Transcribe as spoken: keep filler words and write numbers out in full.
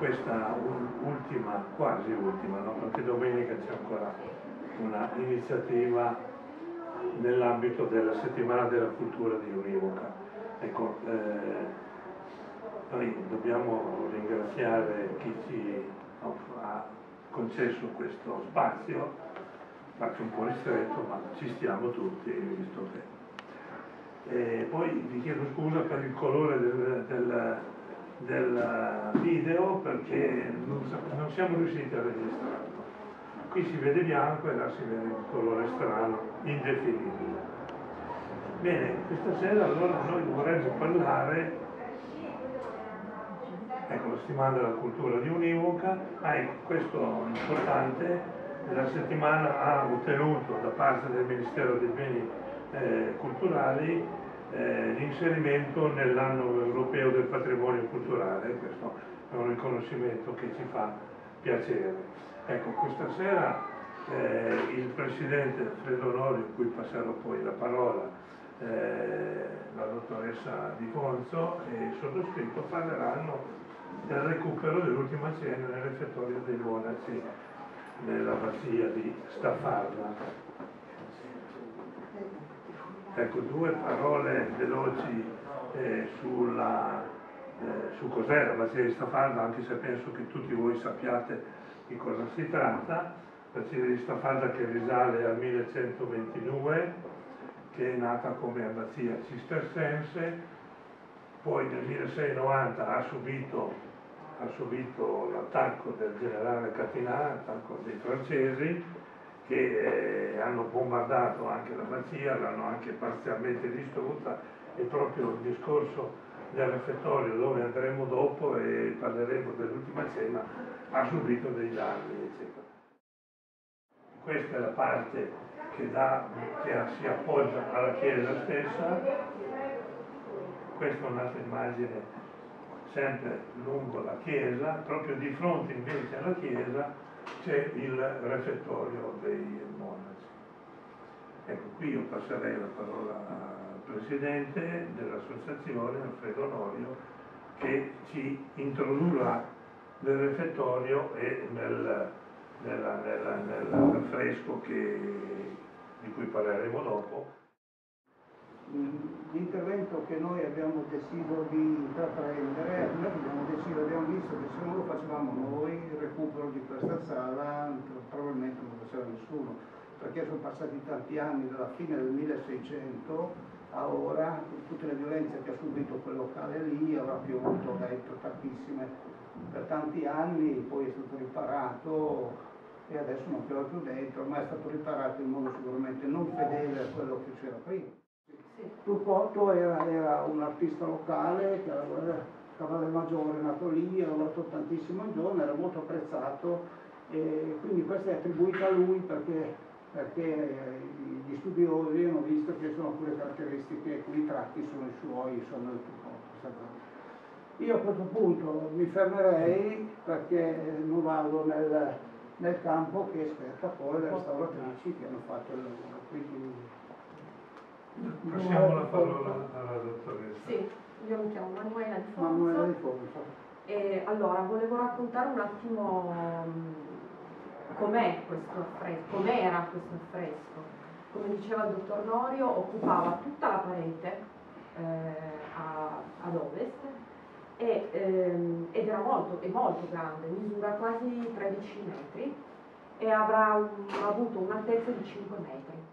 questa ultima, quasi ultima, no? Perché domenica c'è ancora una iniziativa nell'ambito della settimana della cultura di Univoca. Ecco, eh, noi dobbiamo ringraziare chi ci ha concesso questo spazio, faccio un po' ristretto, ma ci stiamo tutti, visto che. E poi vi chiedo scusa per il colore del, del, del video, perché non, non siamo riusciti a registrarlo. Qui si vede bianco e là si vede un colore strano, indefinibile. Bene, questa sera allora noi vorremmo parlare, ecco, la settimana della cultura di Univoca. Ah, ecco, questo è importante, la settimana ha ottenuto da parte del Ministero dei Beni eh, Culturali eh, l'inserimento nell'anno europeo del patrimonio culturale. Questo è un riconoscimento che ci fa piacere. Ecco, questa sera eh, il Presidente Alfredo Onorio, a cui passerò poi la parola, eh, la dottoressa Di Fonzo e il sottoscritto parleranno del recupero dell'ultima cena nel refettorio dei monaci nell'abbazia di Staffarda. Ecco, due parole veloci eh, sulla, eh, su cos'è l'abbazia di Staffarda, anche se penso che tutti voi sappiate di cosa si tratta. L'abbazia di Staffarda, che risale al millecentoventidue, che è nata come abbazia cistercense, poi nel milleseicentovananta ha subito, ha subito l'attacco del generale Catinat, l'attacco dei francesi, che eh, hanno bombardato anche l'abbazia, l'hanno anche parzialmente distrutta, e proprio il discorso del refettorio, dove andremo dopo e parleremo dell'ultima cena, ha subito dei danni, eccetera. Questa è la parte che, dà, che si appoggia alla chiesa stessa. Questa è un'altra immagine sempre lungo la chiesa, proprio di fronte invece alla chiesa c'è il refettorio dei monaci. Ecco, qui io passerei la parola al Presidente dell'associazione, Alfredo Onorio, che ci introdurrà nel refettorio e nel, nella, nella, nell'affresco di cui parleremo dopo. L'intervento che noi abbiamo deciso di intraprendere, noi abbiamo deciso, abbiamo visto che se non lo facevamo noi, il recupero di questa sala probabilmente non lo faceva nessuno, perché sono passati tanti anni, dalla fine del milleseicento a ora, con tutte le violenze che ha subito quel locale lì, avrà piovuto, detto, tantissime per tanti anni, poi è stato riparato e adesso non piove più dentro, ma è stato riparato in modo sicuramente non fedele a quello che c'era prima. Turcotto era, era un artista locale che era Cavallo Maggiore, nato lì, ha lavorato tantissimo in giorno, era molto apprezzato, e quindi questo è attribuito a lui perché, perché gli studiosi hanno visto che sono alcune caratteristiche, alcuni tratti sono i suoi, sono del Turcotto. Io a questo punto mi fermerei perché non vado nel, nel campo che aspetta poi le restauratrici che hanno fatto il lavoro. Quindi, passiamo la parola alla dottoressa. Sì, io mi chiamo Manuela Di Fonzo. Manuela Di Fonzo. E allora volevo raccontare un attimo com'è questo affresco, com'era questo affresco. Come diceva il dottor Norio, occupava tutta la parete eh, a, ad ovest e, ehm, ed era molto, è molto grande, misura quasi tredici metri e avrà un, avuto un'altezza di cinque metri.